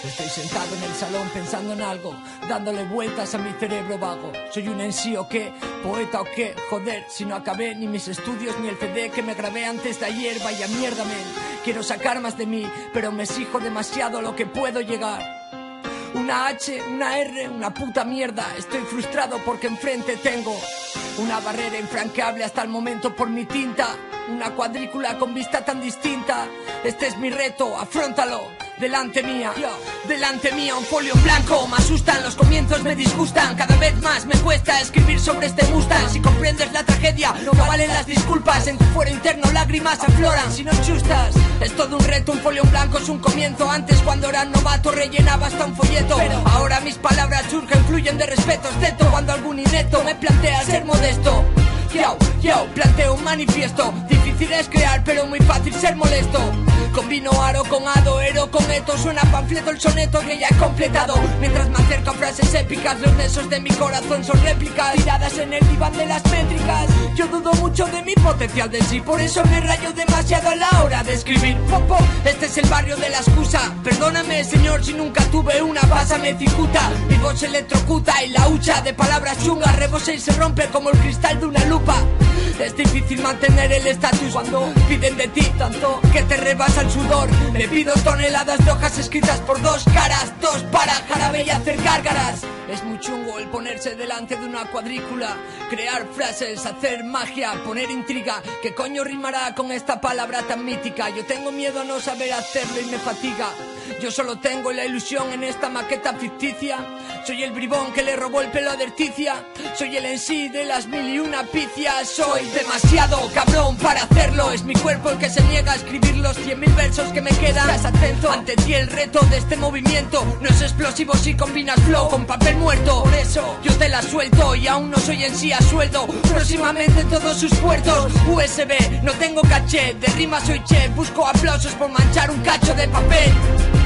Estoy sentado en el salón pensando en algo, dándole vueltas a mi cerebro vago. ¿Soy un en sí o qué? ¿Poeta o qué? Joder, si no acabé ni mis estudios ni el CD que me grabé antes de ayer. Vaya mierda, men. Quiero sacar más de mí, pero me exijo demasiado a lo que puedo llegar. Una H, una R, una puta mierda. Estoy frustrado porque enfrente tengo una barrera infranqueable hasta el momento por mi tinta. Una cuadrícula con vista tan distinta. Este es mi reto, afróntalo. Delante mía, delante mía un folio en blanco. Me asustan, los comienzos me disgustan. Cada vez más me cuesta escribir sobre este Mustang. Si comprendes la tragedia, no valen las disculpas. En tu fuero interno lágrimas afloran si no chustas. Es todo un reto, un folio en blanco es un comienzo. Antes cuando era novato rellenaba hasta un folleto, pero ahora mis palabras surgen, fluyen de respeto. Excepto cuando algún inepto me plantea ser modesto. Yo, planteo un manifiesto. Difícil es crear, pero muy fácil ser molesto. Combino aro con ado, ero con eto. Suena panfleto el soneto que ya he completado. Mientras me acerco a frases épicas, los nexos de mi corazón son réplicas tiradas en el diván de las métricas. Yo dudo mucho de mi potencial de sí, por eso me rayo demasiado a la hora de escribir. Popo, este es el barrio de la excusa. Perdóname, señor, si nunca tuve una. Pásame cicuta, mi voz se electrocuta y la hucha de palabras chungas rebose y se rompe como el cristal de una lupa. Es difícil mantener el estatus cuando piden de ti tanto que te rebasa el sudor. Le pido toneladas de hojas escritas por dos caras, dos para jarabe y hacer gárgaras. Es muy chungo el ponerse delante de una cuadrícula, crear frases, hacer magia, poner intriga. ¿Qué coño rimará con esta palabra tan mítica? Yo tengo miedo a no saber hacerlo y me fatiga. Yo solo tengo la ilusión en esta maqueta ficticia. Soy el bribón que le robó el pelo a Derticia. Soy el en sí de las 1001 picias. Soy demasiado cabrón para hacerlo. Es mi cuerpo el que se niega a escribir los 100.000 versos que me quedan. Estás atento, ante ti el reto de este movimiento no es explosivo si combinas flow con papel muerto. Por eso yo te la suelto y aún no soy en sí a sueldo. Próximamente todos sus puertos USB, no tengo caché. De rima soy chef, busco aplausos por manchar un cacho de papel.